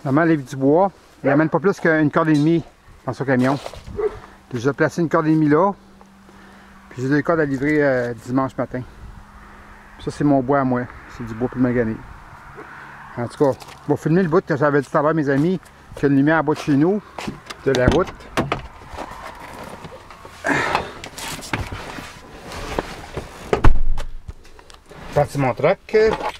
Maman livre du bois. Il n'amène pas plus qu'une corde et demie dans son camion. J'ai déjà placé une corde et demie là. Puis j'ai 2 cordes à livrer dimanche matin. Puis ça, c'est mon bois à moi. C'est du bois plus magané. En tout cas, on va filmer le bout que j'avais dit tout à l'heure, mes amis, qu'il y a une lumière en bas de chez nous, de la route. Parti mon truck.